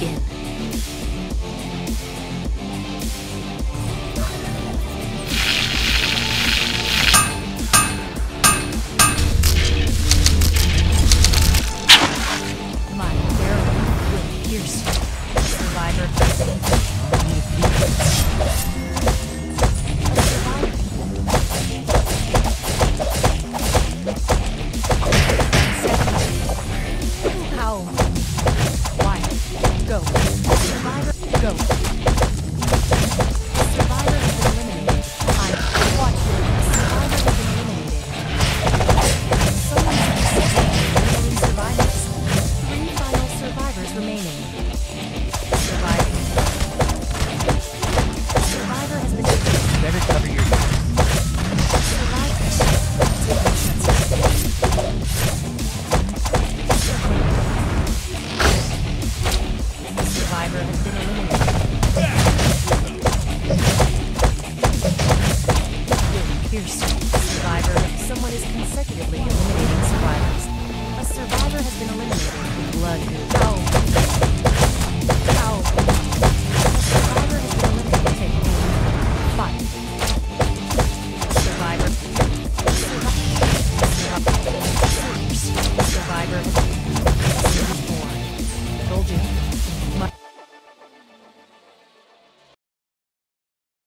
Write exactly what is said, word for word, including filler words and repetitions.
begin. My arrow will pierce you. Survivor present. How? Why? Go. Survivor, go. Survivor has been eliminated. I watch you. Survivor has been eliminated. Someone has succeeded in eliminating survivors. Three final survivors remaining. Surviving. Survivor has been defeated. Better cover your ears. Survivors. Survivor has been eliminated.